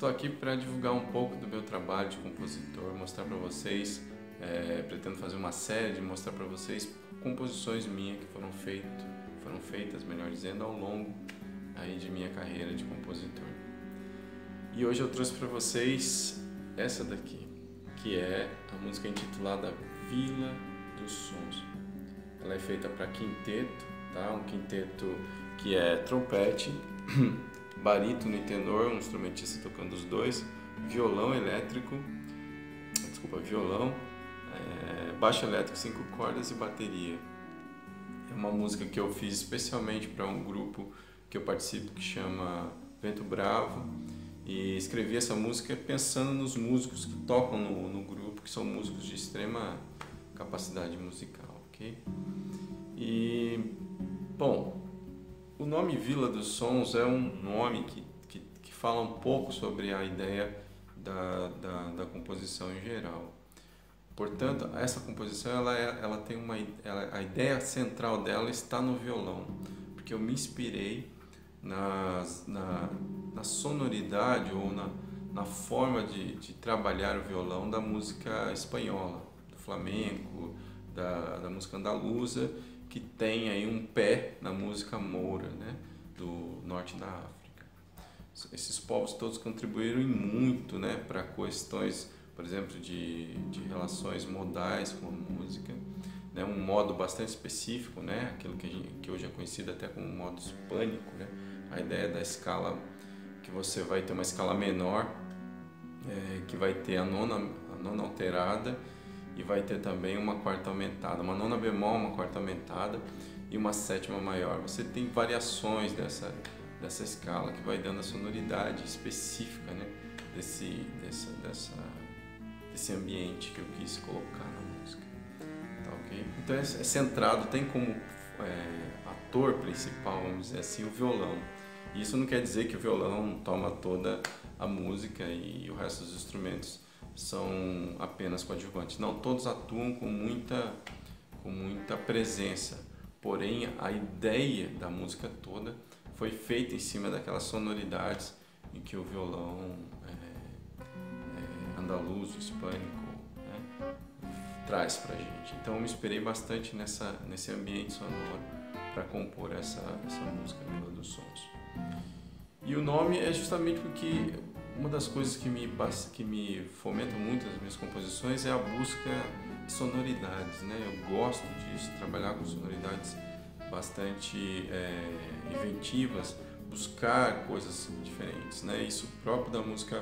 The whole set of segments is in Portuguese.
Estou aqui para divulgar um pouco do meu trabalho de compositor, mostrar para vocês, pretendo fazer uma série de mostrar para vocês composições minhas que foram feitas, melhor dizendo, ao longo aí de minha carreira de compositor. E hoje eu trouxe para vocês essa daqui, que é a música intitulada Vila dos Sons. Ela é feita para quinteto, tá? Um quinteto que é trompete, barítono e tenor, um instrumentista tocando os dois, violão, baixo elétrico, 5 cordas e bateria. É uma música que eu fiz especialmente para um grupo que eu participo que chama Vento Bravo, e escrevi essa música pensando nos músicos que tocam no grupo, que são músicos de extrema capacidade musical, ok? E, bom, o nome Vila dos Sons é um nome que fala um pouco sobre a ideia da composição em geral. Portanto, essa composição ela tem a ideia central dela está no violão, porque eu me inspirei na sonoridade ou na forma de trabalhar o violão da música espanhola, do flamenco, da música andaluza, que tem aí um pé na música moura, né, do norte da África. Esses povos todos contribuíram muito, né, para questões, por exemplo, de relações modais com a música, né, um modo bastante específico, né, aquilo que hoje é conhecido até como modo hispânico, né, a ideia da escala, que você vai ter uma escala menor, que vai ter a nona alterada, e vai ter também uma quarta aumentada, uma nona bemol, uma quarta aumentada e uma sétima maior. Você tem variações dessa escala que vai dando a sonoridade específica, né, desse ambiente que eu quis colocar na música. Tá, ok? Então é centrado, tem como ator principal, vamos dizer assim, o violão. E isso não quer dizer que o violão toma toda a música e o resto dos instrumentos são apenas coadjuvantes. Não, todos atuam com muita presença, porém a ideia da música toda foi feita em cima daquelas sonoridades em que o violão andaluz, hispânico, né, traz pra gente. Então eu me inspirei bastante nesse ambiente sonoro para compor essa música Vila dos Sons. E o nome é justamente porque uma das coisas que me fomenta muito nas minhas composições é a busca de sonoridades, né? Eu gosto disso, trabalhar com sonoridades bastante inventivas, buscar coisas diferentes, né? Isso próprio da música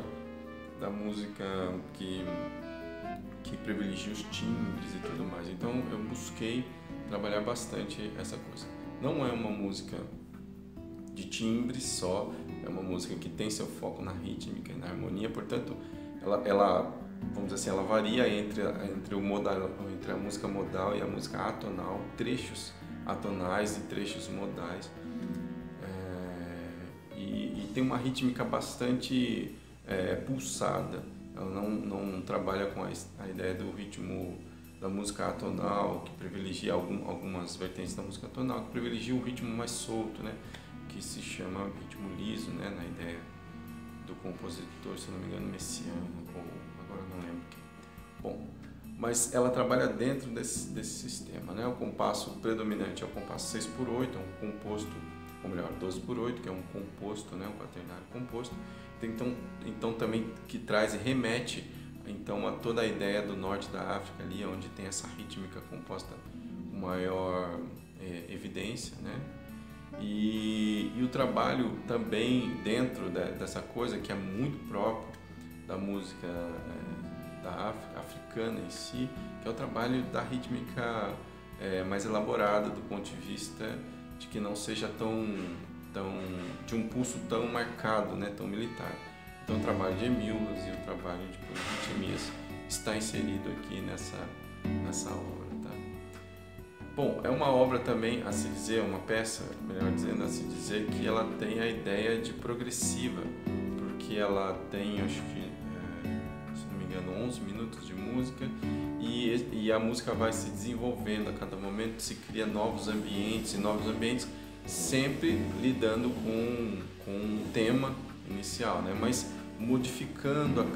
que privilegia os timbres e tudo mais. Então eu busquei trabalhar bastante essa coisa. Não é uma música de timbres só, é uma música que tem seu foco na rítmica e na harmonia, portanto, ela vamos dizer assim, ela varia entre a música modal e a música atonal, trechos atonais e trechos modais, e tem uma rítmica bastante pulsada. Ela não trabalha com a ideia do ritmo da música atonal, que privilegia algumas vertentes da música atonal, que privilegia um ritmo mais solto, né, que se chama ritmo liso, né, na ideia do compositor, se não me engano, Messiaen, ou agora não lembro quem. Bom, mas ela trabalha dentro desse sistema, né? O compasso predominante é o compasso 6/8, é um composto, ou melhor, 12/8, que é um composto, né, um quaternário composto. Então também que traz e remete então a toda a ideia do norte da África ali, onde tem essa rítmica composta com maior evidência, né? E o trabalho também dentro dessa coisa que é muito próprio da música da África, africana em si, que é o trabalho da rítmica mais elaborada do ponto de vista de que não seja de um pulso tão marcado, né, tão militar. Então o trabalho de hemíolas e o trabalho de polirritmias está inserido aqui nessa obra. Bom, é uma obra também, a se dizer, uma peça, melhor dizendo, a se dizer que ela tem a ideia de progressiva, porque ela tem, acho que, se não me engano, 11 minutos de música e a música vai se desenvolvendo a cada momento, se cria novos ambientes sempre lidando com um tema inicial, né? Mas modificando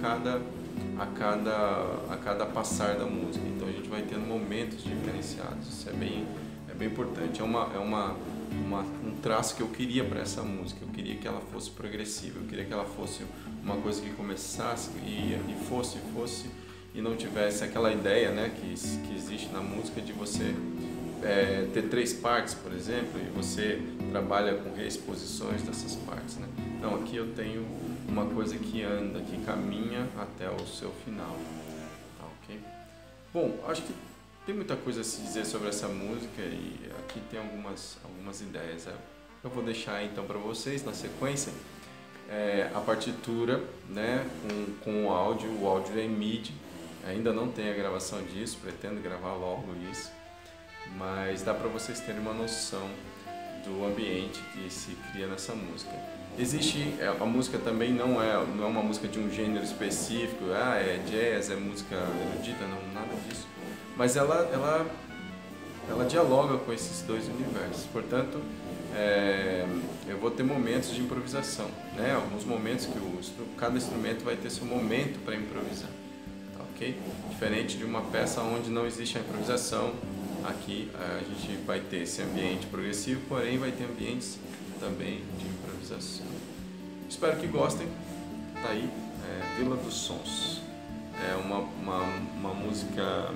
a cada passar da música. Então a gente vai tendo momentos diferenciados. Isso é bem importante. Um traço que eu queria para essa música. Eu queria que ela fosse progressiva. Eu queria que ela fosse uma coisa que começasse e fosse e não tivesse aquela ideia, né, que existe na música de você ter 3 partes, por exemplo, e você trabalha com reexposições dessas partes, né? Então aqui eu tenho uma coisa que anda, que caminha até o seu final, tá, ok? Bom, acho que tem muita coisa a se dizer sobre essa música e aqui tem algumas ideias. Eu vou deixar então para vocês na sequência a partitura, né, com o áudio é em MIDI. Ainda não tem a gravação disso, pretendo gravar logo isso, mas dá para vocês terem uma noção do ambiente que se cria nessa música. A música também não é uma música de um gênero específico, é jazz, é música erudita, não, nada disso. Mas ela dialoga com esses dois universos, portanto, eu vou ter momentos de improvisação, né? Alguns momentos que cada instrumento vai ter seu momento para improvisar, tá, ok? Diferente de uma peça onde não existe a improvisação, aqui a gente vai ter esse ambiente progressivo, porém vai ter ambientes também de improvisação. Espero que gostem. Tá aí, Vila dos Sons. É uma música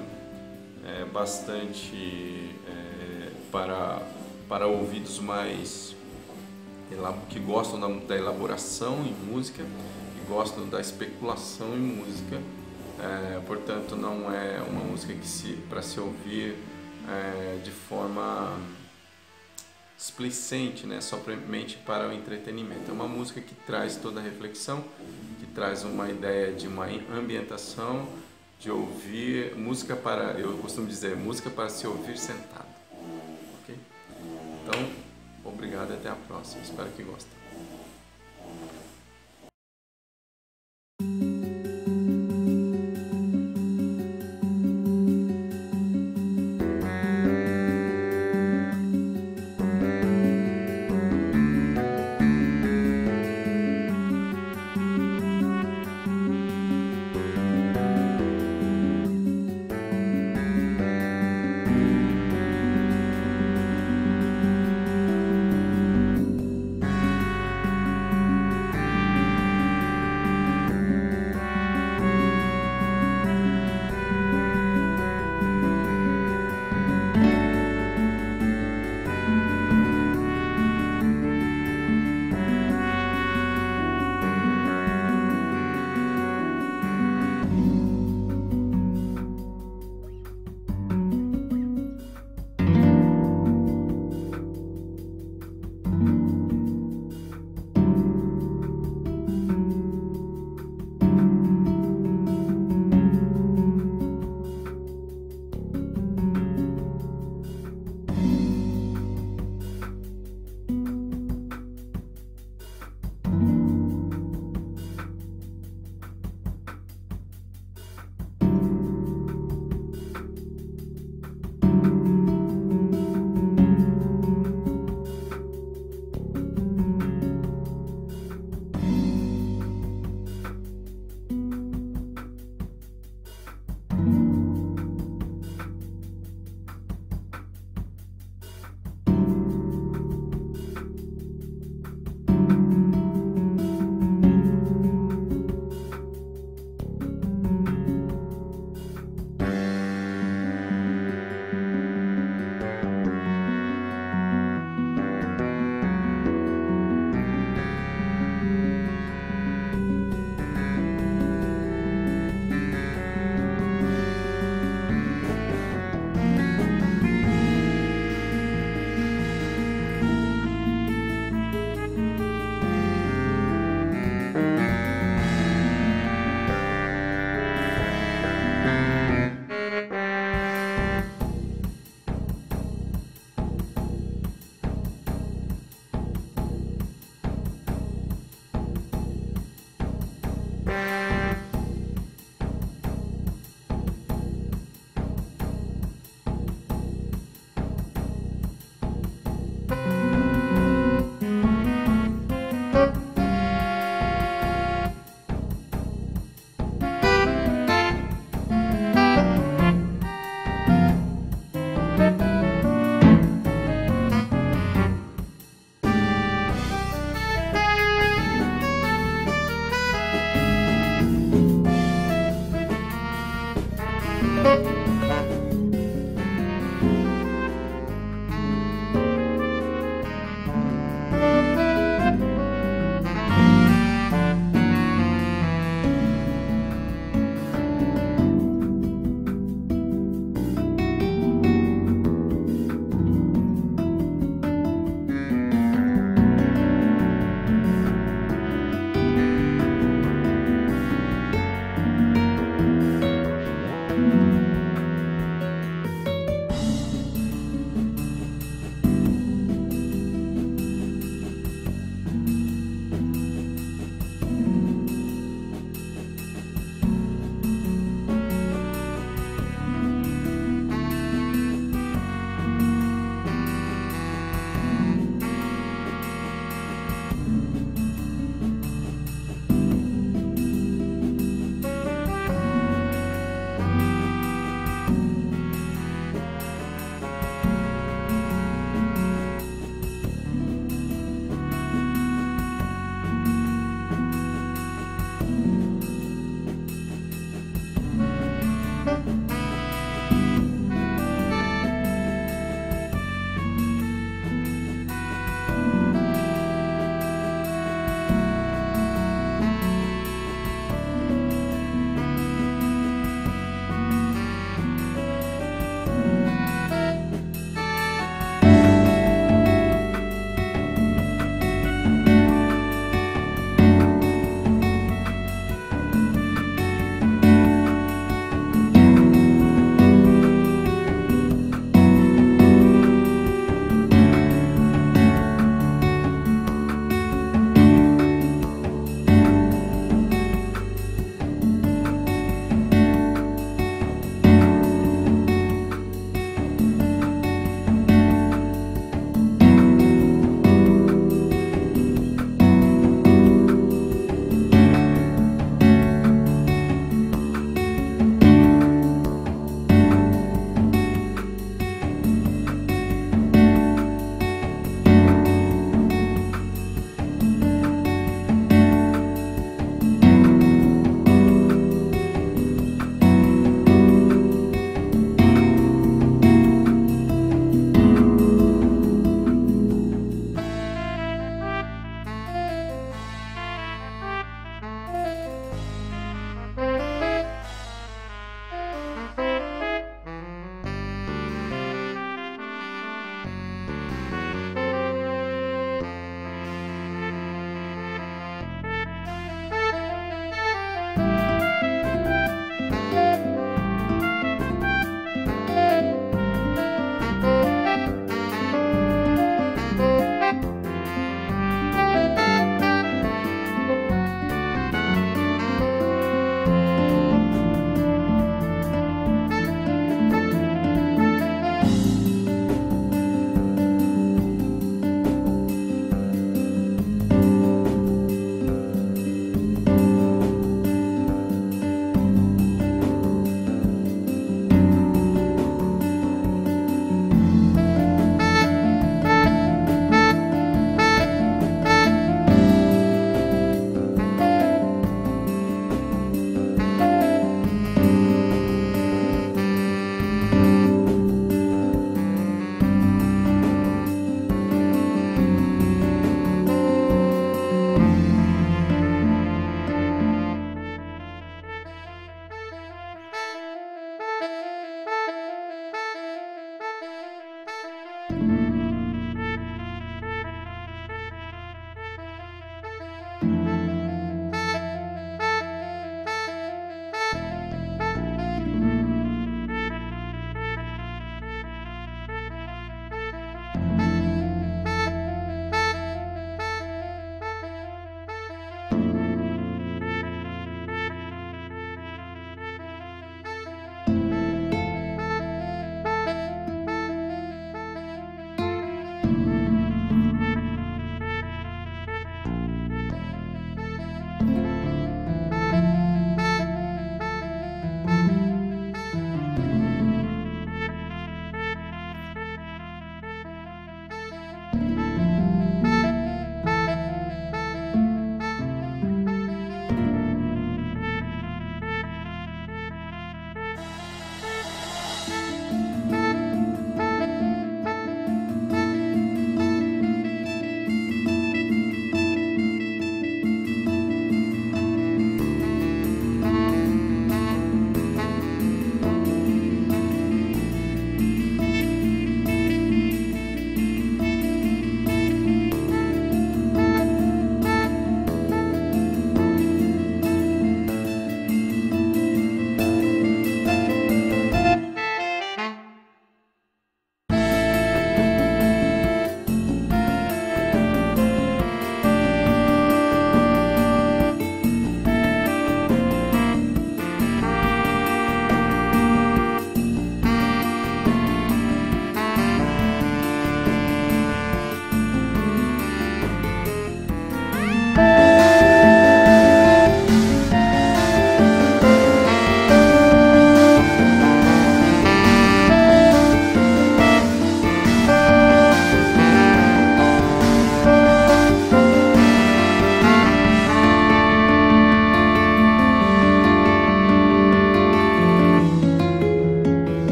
bastante para ouvidos mais que gostam da elaboração em música, que gostam da especulação em música. Portanto, não é uma música para se ouvir de forma displicente, né? Somente para o entretenimento. É uma música que traz toda a reflexão, que traz uma ideia de uma ambientação, de ouvir música eu costumo dizer, música para se ouvir sentado. Ok? Então, obrigado e até a próxima. Espero que gostem. Música